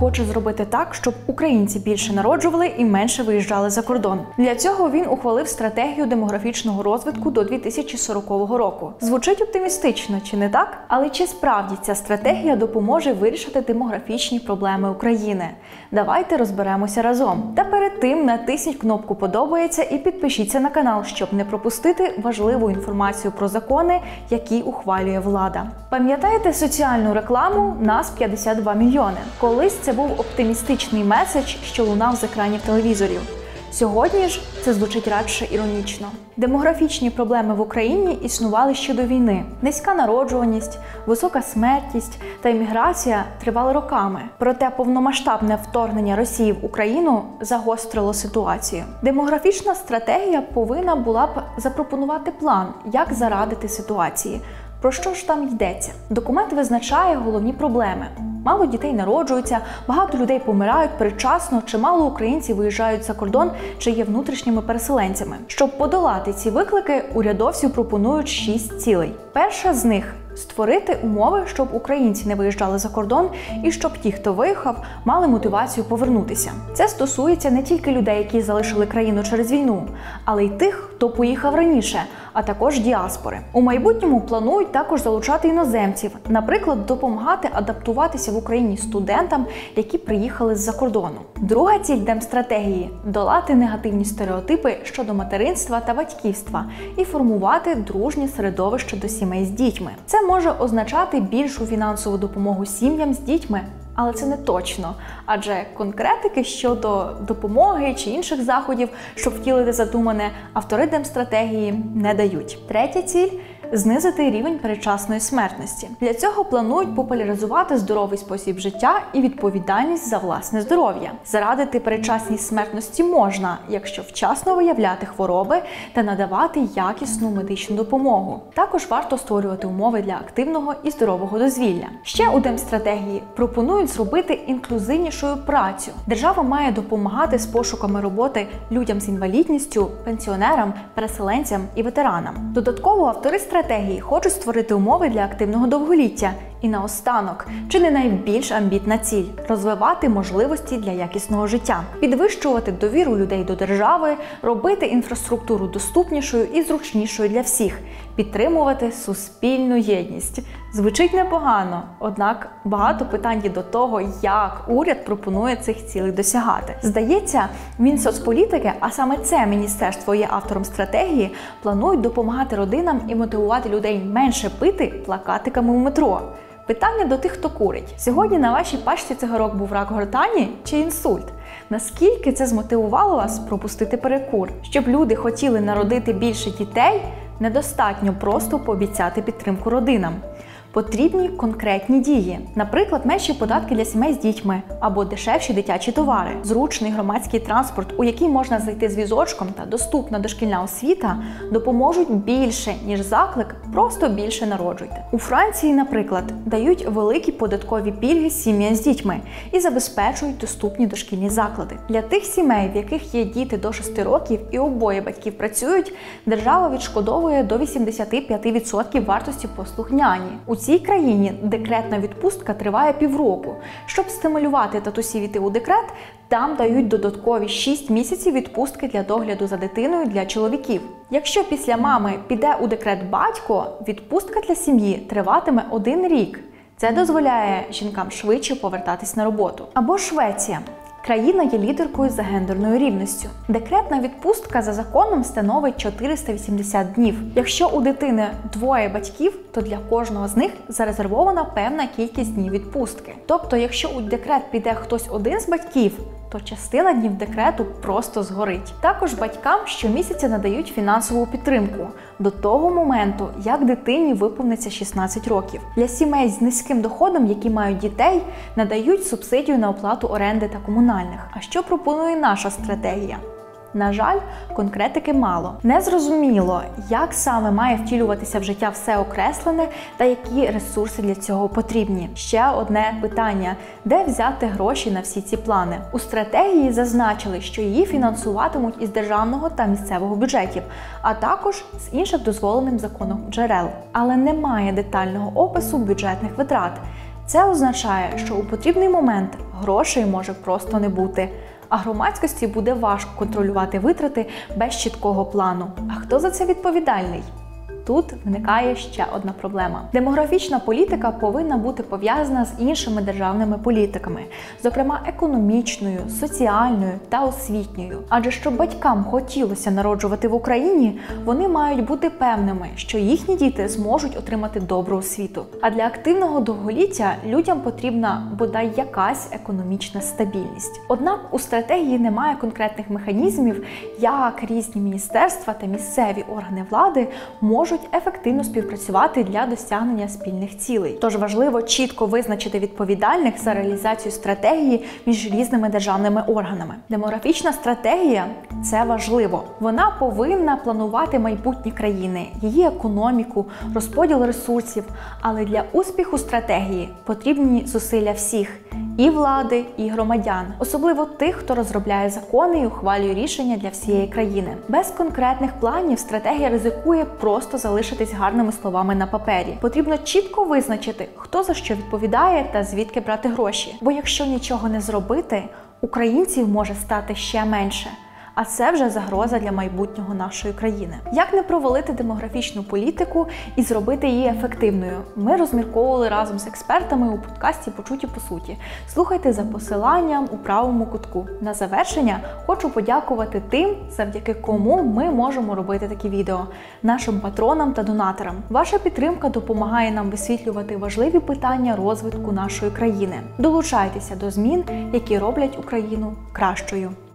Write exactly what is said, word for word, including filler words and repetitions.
хоче зробити так, щоб українці більше народжували і менше виїжджали за кордон. Для цього він ухвалив стратегію демографічного розвитку до дві тисячі сорокового року. Звучить оптимістично, чи не так? Але чи справді ця стратегія допоможе вирішити демографічні проблеми України? Давайте розберемося разом. Та перед тим натисніть кнопку «Подобається» і підпишіться на канал, щоб не пропустити важливу інформацію про закони, які ухвалює влада. Пам'ятаєте соціальну рекламу «Нас п'ятдесят два мільйони»? Колись це був оптимістичний меседж, що лунав з екранів телевізорів. Сьогодні ж це звучить радше іронічно. Демографічні проблеми в Україні існували ще до війни. Низька народжуваність, висока смертність та імміграція тривали роками. Проте повномасштабне вторгнення Росії в Україну загострило ситуацію. Демографічна стратегія повинна була б запропонувати план, як зарадити ситуації. Про що ж там йдеться? Документ визначає головні проблеми. Мало дітей народжуються, багато людей помирають передчасно, чимало українців виїжджають за кордон чи є внутрішніми переселенцями. Щоб подолати ці виклики, урядовці пропонують шість цілей. Перша з них – створити умови, щоб українці не виїжджали за кордон і щоб ті, хто виїхав, мали мотивацію повернутися. Це стосується не тільки людей, які залишили країну через війну, але й тих, хто поїхав раніше, а також діаспори. У майбутньому планують також залучати іноземців, наприклад, допомагати адаптуватися в Україні студентам, які приїхали з-за кордону. Друга ціль демстратегії – долати негативні стереотипи щодо материнства та батьківства і формувати дружнє середовище до сімей з дітьми. Це може означати більшу фінансову допомогу сім'ям з дітьми, але це не точно, адже конкретики щодо допомоги чи інших заходів, щоб втілити задумане, автори демстратегії не дають. Третя ціль – знизити рівень передчасної смертності. Для цього планують популяризувати здоровий спосіб життя і відповідальність за власне здоров'я. Зарадити передчасній смертності можна, якщо вчасно виявляти хвороби та надавати якісну медичну допомогу. Також варто створювати умови для активного і здорового дозвілля. Ще у демстратегії пропонують зробити інклюзивнішою працю. Держава має допомагати з пошуками роботи людям з інвалідністю, пенсіонерам, переселенцям і ветеранам. Додатково автори стратегії хочуть створити умови для активного довголіття. І наостанок, чи не найбільш амбітна ціль – розвивати можливості для якісного життя, підвищувати довіру людей до держави, робити інфраструктуру доступнішою і зручнішою для всіх, підтримувати суспільну єдність. Звучить непогано, однак багато питань є до того, як уряд пропонує цих цілей досягати. Здається, Мінсоцполітики, а саме це міністерство є автором стратегії, планують допомагати родинам і мотивувати людей менше пити плакатиками у метро. Питання до тих, хто курить. Сьогодні на вашій пачці цигарок був рак гортані чи інсульт? Наскільки це змотивувало вас пропустити перекур? Щоб люди хотіли народити більше дітей, недостатньо просто пообіцяти підтримку родинам. Потрібні конкретні дії. Наприклад, менші податки для сімей з дітьми або дешевші дитячі товари. Зручний громадський транспорт, у який можна зайти з візочком, та доступна дошкільна освіта допоможуть більше, ніж заклик «просто більше народжуйте». У Франції, наприклад, дають великі податкові пільги сім'ям з дітьми і забезпечують доступні дошкільні заклади. Для тих сімей, в яких є діти до шести років і обоє батьків працюють, держава відшкодовує до вісімдесяти п'яти відсотків вартості послуг няні. У цій країні декретна відпустка триває півроку. Щоб стимулювати татусів іти у декрет, там дають додаткові шість місяців відпустки для догляду за дитиною для чоловіків. Якщо після мами піде у декрет батько, відпустка для сім'ї триватиме один рік. Це дозволяє жінкам швидше повертатись на роботу. Або Швеція. Країна є лідеркою за гендерною рівністю. Декретна відпустка за законом становить чотириста вісімдесят днів. Якщо у дитини двоє батьків, то для кожного з них зарезервована певна кількість днів відпустки. Тобто, якщо у декрет піде хтось один з батьків, то частина днів декрету просто згорить. Також батькам щомісяця надають фінансову підтримку до того моменту, як дитині виповниться шістнадцять років. Для сімей з низьким доходом, які мають дітей, надають субсидію на оплату оренди та комунальних. А що пропонує наша стратегія? На жаль, конкретики мало. Незрозуміло, як саме має втілюватися в життя все окреслене та які ресурси для цього потрібні. Ще одне питання – де взяти гроші на всі ці плани? У стратегії зазначили, що її фінансуватимуть із державного та місцевого бюджетів, а також з інших дозволеним законом джерел. Але немає детального опису бюджетних витрат. Це означає, що у потрібний момент грошей може просто не бути, а громадськості буде важко контролювати витрати без чіткого плану. А хто за це відповідальний? Тут виникає ще одна проблема. Демографічна політика повинна бути пов'язана з іншими державними політиками, зокрема економічною, соціальною та освітньою. Адже щоб батькам хотілося народжувати в Україні, вони мають бути певними, що їхні діти зможуть отримати добру освіту. А для активного довголіття людям потрібна бодай якась економічна стабільність. Однак у стратегії немає конкретних механізмів, як різні міністерства та місцеві органи влади можуть ефективно співпрацювати для досягнення спільних цілей. Тож важливо чітко визначити відповідальних за реалізацію стратегії між різними державними органами. Демографічна стратегія – це важливо. Вона повинна планувати майбутнє країни, її економіку, розподіл ресурсів, але для успіху стратегії потрібні зусилля всіх – і влади, і громадян, особливо тих, хто розробляє закони і ухвалює рішення для всієї країни. Без конкретних планів стратегія ризикує просто залишитись гарними словами на папері. Потрібно чітко визначити, хто за що відповідає та звідки брати гроші. Бо якщо нічого не зробити, українців може стати ще менше. А це вже загроза для майбутнього нашої країни. Як не провалити демографічну політику і зробити її ефективною? Ми розмірковували разом з експертами у подкасті «Почуті по суті». Слухайте за посиланням у правому кутку. На завершення хочу подякувати тим, завдяки кому ми можемо робити такі відео – нашим патронам та донаторам. Ваша підтримка допомагає нам висвітлювати важливі питання розвитку нашої країни. Долучайтеся до змін, які роблять Україну кращою.